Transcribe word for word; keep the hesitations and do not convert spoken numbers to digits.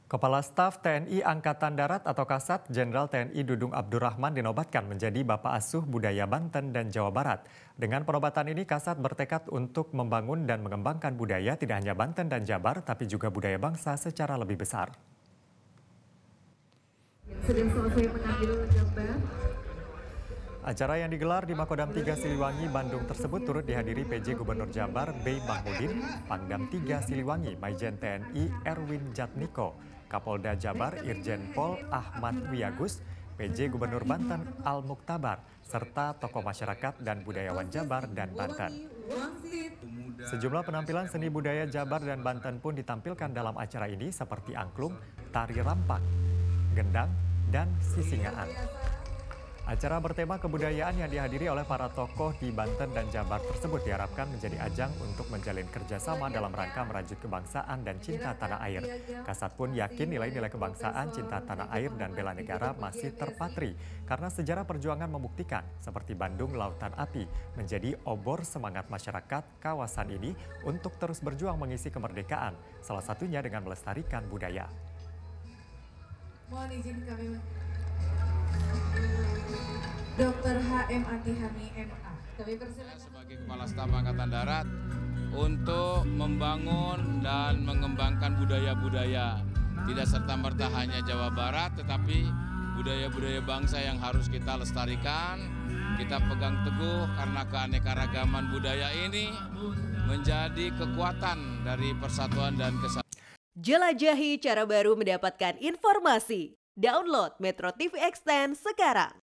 Kepala Staf T N I Angkatan Darat atau Kasat Jenderal T N I Dudung Abdurrahman dinobatkan menjadi Bapak Asuh Budaya Banten dan Jawa Barat. Dengan penobatan ini, Kasat bertekad untuk membangun dan mengembangkan budaya tidak hanya Banten dan Jabar, tapi juga budaya bangsa secara lebih besar. Sudah selesai mengambil gambar. Acara yang digelar di Makodam tiga Siliwangi, Bandung tersebut turut dihadiri P J Gubernur Jabar B. Mahmudin, Pangdam tiga Siliwangi, Maijen T N I Erwin Jatmiko, Kapolda Jabar Irjen Pol Ahmad Wiyagus, P J Gubernur Banten Al Muktabar, serta tokoh masyarakat dan budayawan Jabar dan Banten. Sejumlah penampilan seni budaya Jabar dan Banten pun ditampilkan dalam acara ini seperti angklung, tari rampak, gendang, dan sisingaan. Acara bertema kebudayaan yang dihadiri oleh para tokoh di Banten dan Jabar tersebut diharapkan menjadi ajang untuk menjalin kerjasama dalam rangka merajut kebangsaan dan cinta tanah air. Kasat pun yakin nilai-nilai kebangsaan, cinta tanah air, dan bela negara masih terpatri karena sejarah perjuangan membuktikan seperti Bandung Lautan Api menjadi obor semangat masyarakat kawasan ini untuk terus berjuang mengisi kemerdekaan, salah satunya dengan melestarikan budaya. Mohon izin kami Dokter H M Atihami M A. Kami persilakan sebagai Kepala Staf Angkatan Darat untuk membangun dan mengembangkan budaya-budaya tidak serta-merta hanya Jawa Barat, tetapi budaya-budaya bangsa yang harus kita lestarikan, kita pegang teguh karena keanekaragaman budaya ini menjadi kekuatan dari persatuan dan kesatuan. Jelajahi cara baru mendapatkan informasi. Download Metro T V Extend sekarang.